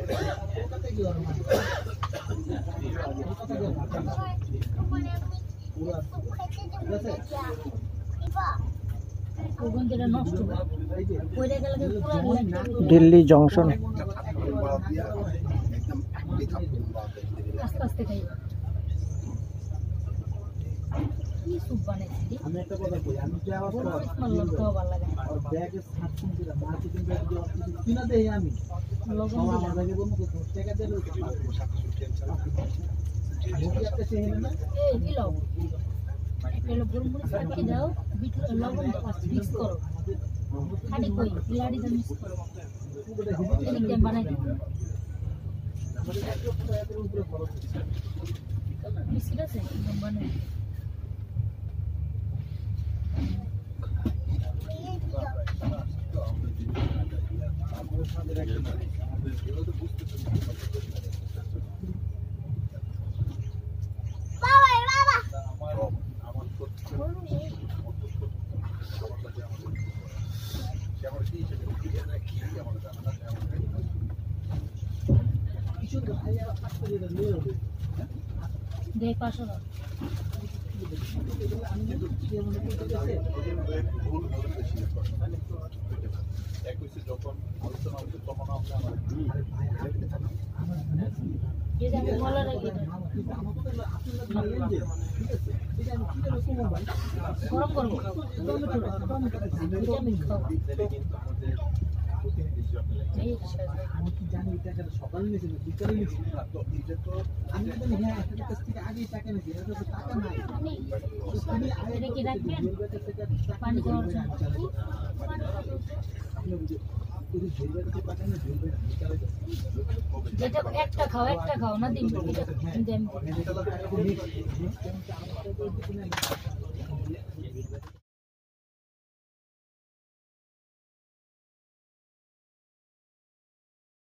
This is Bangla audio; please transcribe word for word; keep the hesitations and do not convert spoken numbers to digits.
দিল্লি জংশন আমি একটা কথা কই আমি কি আওয়াজ ব্যাগে সাত শুনছি না মার্কেটিং ব্যাগ দিয়ে কিনা দেই আমি লগন আমার ব্যাগে বলবো তো টাকা দিলে মুখি একটা সেই না এই কি লাও একটা লোক গরম করে সাথে দাও বিট লবণ দাও মিক্স করো খালি কই লাড়ি দাও মিক্স করো এটা বানাই দিই বিস্কিট আছে বানাই দে পাঁচশো যখন আলোচনা হচ্ছে তখন আমরা গরম করবো ভিটামিন খাও জানি সকালে নিয়েছিল বিকালে নিয়েছিল আমি জানি হ্যাঁ একটা কাছ থেকে আগেই টাকা নিয়েছি এটা তো টাকা নাই এটা কি রাখবেন পানি খাওয়ার জন্য যেটা একটা খাও একটা খাও না দিন দিন